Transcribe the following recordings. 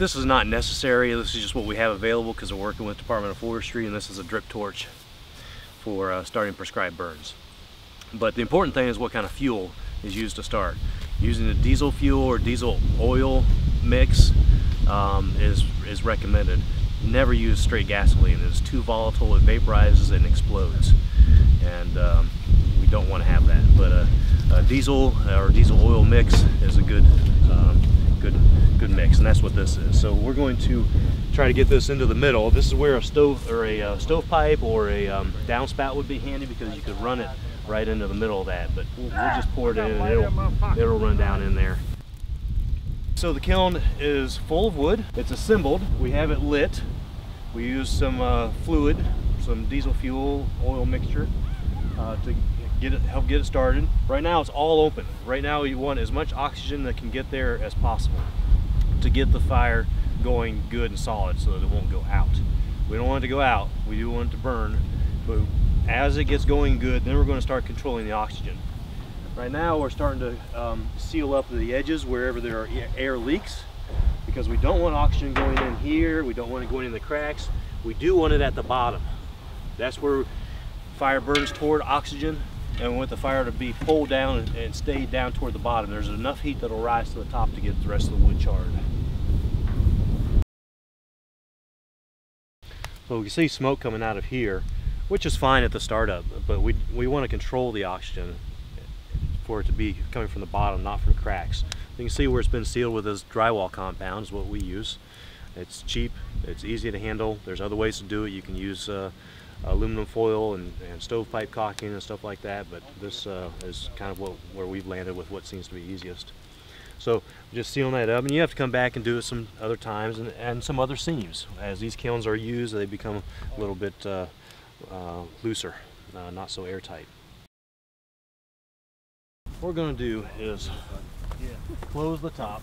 This is not necessary. This is just what we have available because we're working with Department of Forestry, and this is a drip torch for starting prescribed burns. But the important thing is what kind of fuel is used to start. Using a diesel fuel or diesel oil mix is recommended. Never use straight gasoline. It's too volatile, it vaporizes and explodes, and we don't want to have that. But a diesel or diesel oil mix is a good mix, and that's what this is. So we're going to try to get this into the middle. This is where a stove or a stovepipe or a downspout would be handy, because you could run it right into the middle of that. But we'll just pour it in and it'll run down in there. So the kiln is full of wood. It's assembled. We have it lit. We use some fluid, some diesel fuel oil mixture to help get it started. Right now it's all open. Right now you want as much oxygen that can get there as possible to get the fire going good and solid so that it won't go out. We don't want it to go out. We do want it to burn, but as it gets going good, then we're going to start controlling the oxygen. Right now we're starting to seal up the edges wherever there are air leaks, because we don't want oxygen going in here. We don't want it going in the cracks. We do want it at the bottom. That's where fire burns toward oxygen, and we want the fire to be pulled down and stay down toward the bottom. There's enough heat that'll rise to the top to get the rest of the wood charred. So we can see smoke coming out of here, which is fine at the startup, but we want to control the oxygen for it to be coming from the bottom, not from cracks. You can see where it's been sealed with this drywall compound is what we use. It's cheap, it's easy to handle. There's other ways to do it. You can use aluminum foil and stovepipe caulking and stuff like that, but this is kind of where we've landed with what seems to be easiest. So just sealing that up, and you have to come back and do it some other times and some other seams. As these kilns are used, they become a little bit looser, not so airtight. What we're going to do is close the top.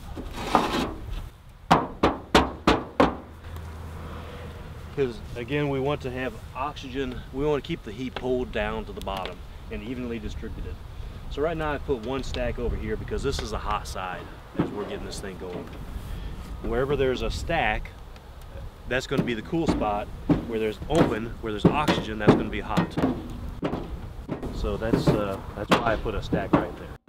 Because again, we want to have oxygen, we want to keep the heat pulled down to the bottom and evenly distributed. So right now I put one stack over here because this is the hot side as we're getting this thing going. Wherever there's a stack, that's going to be the cool spot. Where there's open, where there's oxygen, that's going to be hot. So that's why I put a stack right there.